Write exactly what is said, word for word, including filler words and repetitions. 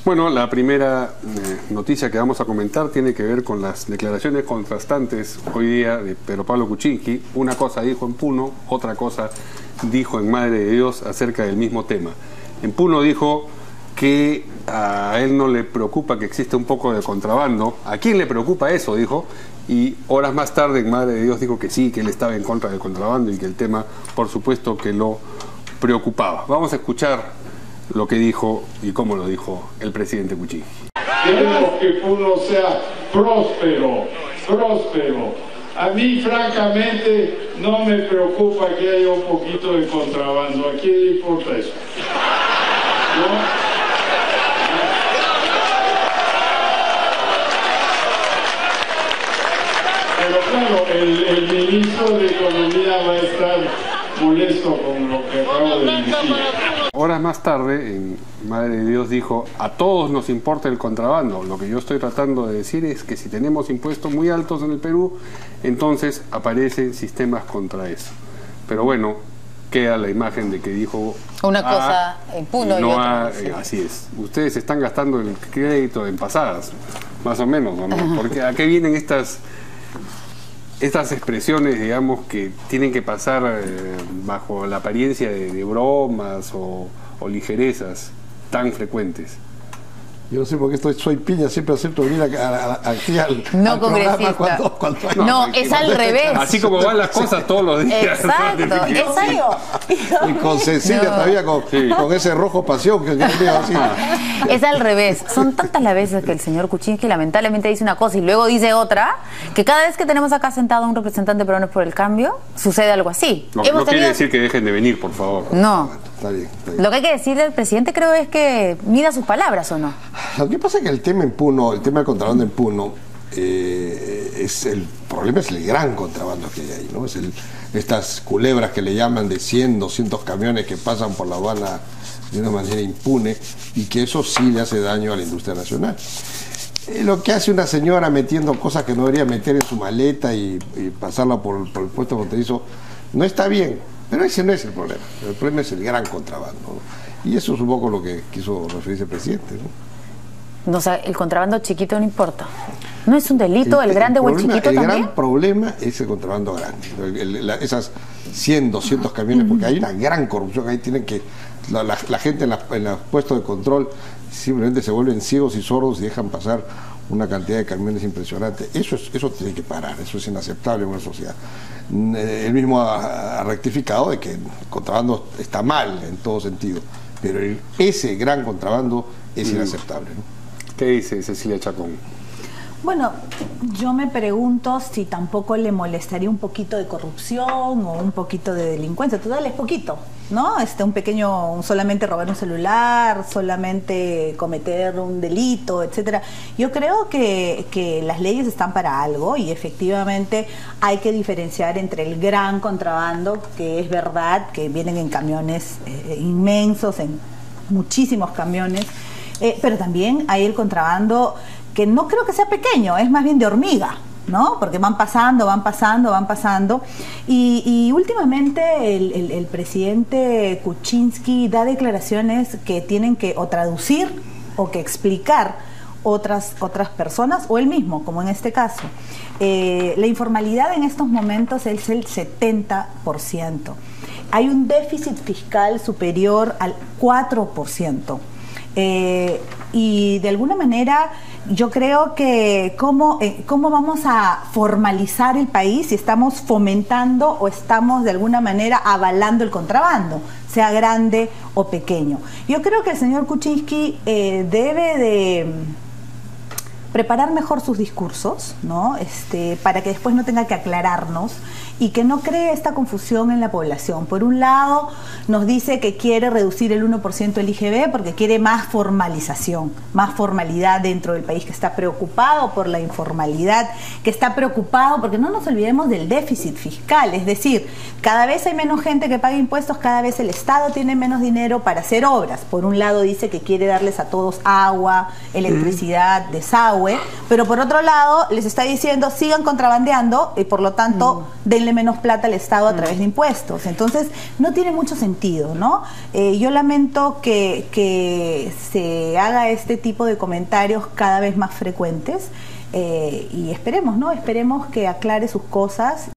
Bueno, la primera eh, noticia que vamos a comentar tiene que ver con las declaraciones contrastantes hoy día de Pedro Pablo Kuczynski. Una cosa dijo en Puno, otra cosa dijo en Madre de Dios acerca del mismo tema. En Puno dijo que a él no le preocupa que exista un poco de contrabando. ¿A quién le preocupa eso?, dijo. Y horas más tarde en Madre de Dios dijo que sí, que él estaba en contra del contrabando y que el tema, por supuesto, que lo preocupaba. Vamos a escuchar lo que dijo y cómo lo dijo el presidente Kuczynski. Queremos que Puno sea próspero, próspero. A mí, francamente, no me preocupa que haya un poquito de contrabando. ¿A quién le importa eso? ¿No? Pero claro, el, el ministro de Economía va a estar molesto con lo que acabo de decir. Horas más tarde, en Madre de Dios dijo, a todos nos importa el contrabando. Lo que yo estoy tratando de decir es que si tenemos impuestos muy altos en el Perú, entonces aparecen sistemas contra eso. Pero bueno, queda la imagen de que dijo una cosa en Puno y no otra. A, eh, así es. Ustedes están gastando el crédito en pasadas, más o menos, ¿o no? Porque ¿a qué vienen estas... Estas expresiones, digamos, que tienen que pasar eh, bajo la apariencia de, de bromas o, o ligerezas tan frecuentes? Yo no sé por qué estoy, soy piña, siempre acepto venir aquí al, no, al programa cuando, cuando hay... No, no es al revés. Así como van las cosas todos los días. Exacto, es algo. Y con Cecilia no. todavía con, sí. con ese rojo pasión que yo así. Es al revés. Son tantas las veces que el señor Kuczynski lamentablemente dice una cosa y luego dice otra, que cada vez que tenemos acá sentado a un representante peruano por el cambio, sucede algo así. No, Hemos no tenido... quiere decir que dejen de venir, por favor. No. Está bien, está bien. Lo que hay que decirle al presidente, creo, es que mida sus palabras, ¿o no? Lo que pasa es que el tema en Puno, el tema del contrabando en Puno, eh, es el problema es el gran contrabando que hay ahí, ¿no? Es el, estas culebras que le llaman de cien, doscientos camiones que pasan por la aduana de una manera impune y que eso sí le hace daño a la industria nacional. Eh, lo que hace una señora metiendo cosas que no debería meter en su maleta y, y pasarla por, por el puesto fronterizo no está bien, pero ese no es el problema. El problema es el gran contrabando, ¿no? Y eso es un poco lo que quiso referirse el presidente, ¿no? No, o sea, el contrabando chiquito no importa. ¿No es un delito el, el grande el problema, o el chiquito el también? El gran problema es el contrabando grande. El, el, la, esas cien, doscientos camiones, porque hay una gran corrupción. Ahí tienen que... La, la, la gente en, la, en los puestos de control simplemente se vuelven ciegos y sordos y dejan pasar una cantidad de camiones impresionante. Eso, es, eso tiene que parar. Eso es inaceptable en una sociedad. Él mismo ha, ha rectificado de que el contrabando está mal en todo sentido. Pero el, ese gran contrabando es inaceptable, ¿no? ¿Qué dice Cecilia Chacón? Bueno, yo me pregunto si tampoco le molestaría un poquito de corrupción o un poquito de delincuencia. Total, es poquito, ¿no? Este, un pequeño, solamente robar un celular, solamente cometer un delito, etcétera. Yo creo que, que las leyes están para algo y efectivamente hay que diferenciar entre el gran contrabando, que es verdad que vienen en camiones eh, inmensos, en muchísimos camiones, eh, pero también hay el contrabando que no creo que sea pequeño, es más bien de hormiga, ¿no? Porque van pasando, van pasando, van pasando. Y, y últimamente el, el, el presidente Kuczynski da declaraciones que tienen que o traducir o que explicar otras, otras personas o él mismo, como en este caso. Eh, la informalidad en estos momentos es el setenta por ciento. Hay un déficit fiscal superior al cuatro por ciento. Eh, y de alguna manera yo creo que cómo, eh, cómo vamos a formalizar el país si estamos fomentando o estamos de alguna manera avalando el contrabando, sea grande o pequeño. Yo creo que el señor Kuczynski eh, debe de preparar mejor sus discursos, ¿no? Este, para que después no tenga que aclararnos y que no cree esta confusión en la población. Por un lado, nos dice que quiere reducir el uno por ciento del I G B porque quiere más formalización, más formalidad dentro del país, que está preocupado por la informalidad, que está preocupado porque no nos olvidemos del déficit fiscal, es decir, cada vez hay menos gente que paga impuestos, cada vez el Estado tiene menos dinero para hacer obras. Por un lado dice que quiere darles a todos agua, electricidad, desagüe, desagüe, pero por otro lado les está diciendo sigan contrabandeando y por lo tanto mm. denle menos plata al Estado a través de impuestos. Entonces no tiene mucho sentido, ¿no? Eh, yo lamento que, que se haga este tipo de comentarios cada vez más frecuentes eh, y esperemos, ¿no? Esperemos que aclare sus cosas.